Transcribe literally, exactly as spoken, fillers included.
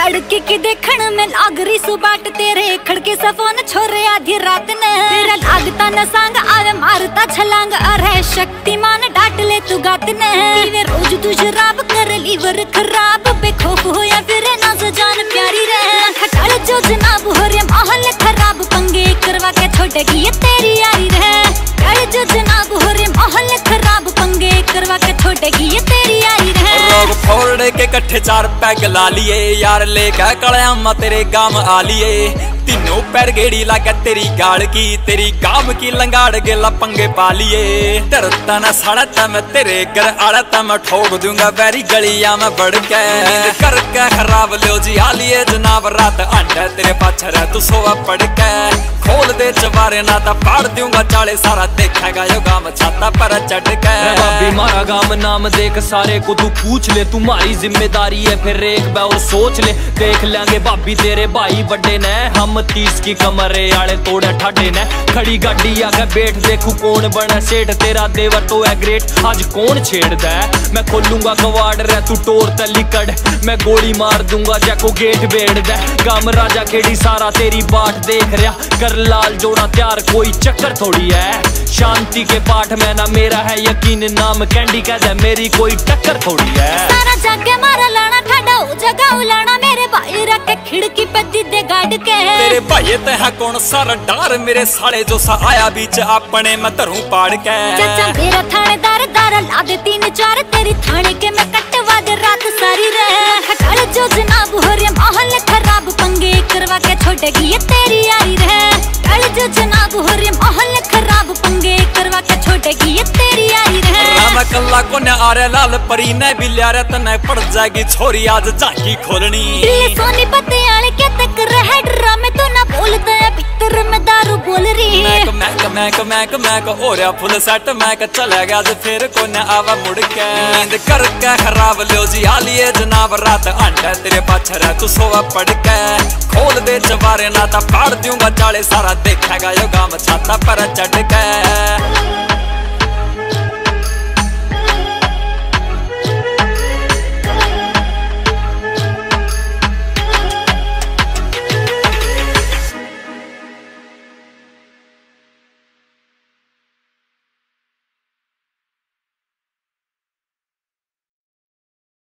लड़की की देखण में लाग रही सुबाट तेरे खड़के सफोन छोरे आधी रात ने तेरा लागता न सांग आवे मारता छलांग अरे शक्तिमान डांट ले तू गात ने पीवे रोज तू शराब कर लीवर खराब बेखौफ हो या फिर ना जान प्यारी रहे खटाल जो जनाब हो रे माहौल खराब पंगे करवा के छोड़ेगी ये तेरी यारी रहे खटाल जो जनाब हो रे माहौल खराब पंगे करवा के छोड़ेगी ये तेरी यारी रहे रोग फोड़ के कट्ठे चार पैग ला लिए यार लेकर कड़यामा तेरे गाम आ लिए तीनों पैर गेड़ी लाके तेरी गाड़ की तेरी गाम की लंगाड़ के लपंगे पा लिए डरता न सड़ता मैं तेरे घर आड़ता मैं ठोक दूंगा बैरी गलिया में बढ़ के करके खराब लो जी आ लिए जनाब रात अंडा तेरे पाछर तू सोवा पड़ के खोल दे चबारे ना ता फाड़ दूंगा चाले सारा देखेगा यो गाम छाता पर चढ़ के भाभी मारा गाम नाम देख सारे को तू पूछ ले तुम्हारी जिम्मेदारी है फिर एक बार और सोच ले देख लेंगे भाभी तेरे भाई बड़े ने हम तीस की कमरे आले तोड़े ठाडे ने खड़ी गाड़ी आगे बैठ देखू कौन बना सेठ तेरा देवर तो है ग्रेट आज कौन छेड़दा है मैं खोलूंगा कवाड़ रे तू टोर तली कड़ मैं गोली मार दूंगा जैको गेट बेड़ दे गाम राजा केड़ी सारा तेरी बाट देख रहा कर लाल जोड़ा त्यार कोई चक्कर थोड़ी है शांति के पाठ में ना मेरा है यकीन नाम कैंडी कह दे मेरी कोई टक्कर थोड़ी है सारा जाके मारा लाना ठाडा हो जगह उलाना मेरे भाई रख के खिड़की पे दीदे गाड़ के तेरे भाई ते है कौन सारा डार मेरे साले जो सा आया बीच अपने मैं धरूं पाड़ के चाचा मेरा थानेदार दार ला दे तीन चार तेरी थाने के मैं कटवा दे रात सारी रहे खटाल जो जनाब हो रे माहौल खराब पंगे करवा के छोड़ेगी ये तेरी यारी रहे खटाल जो जनाब हो रे माहौल खराब पंगे करवा के छोड़ेगी ये तेरी यारी रहे मैं कल्ला को न आ रहा लाल परी ने भी लिया रे तने पड़ जाएगी छोरी आज झांकी खोलनी सोनी पत्ते आले के तक रहे ड्रामे तो ना बोलता है भीतर में दारू बोल रही है मैक मैक मैक मैक मैक हो रहा फुल सेट मैक चला गया आज फिर को न आवा मुड़ के नींद करके खराब लो जी आ लिए जनाब रात अंडा तेरे पाछर तू सोवा पड़ के खोल दे चबारे ना ता फाड़ दूंगा चाले सारा देखेगा यो गाम छाता पर चढ़ के।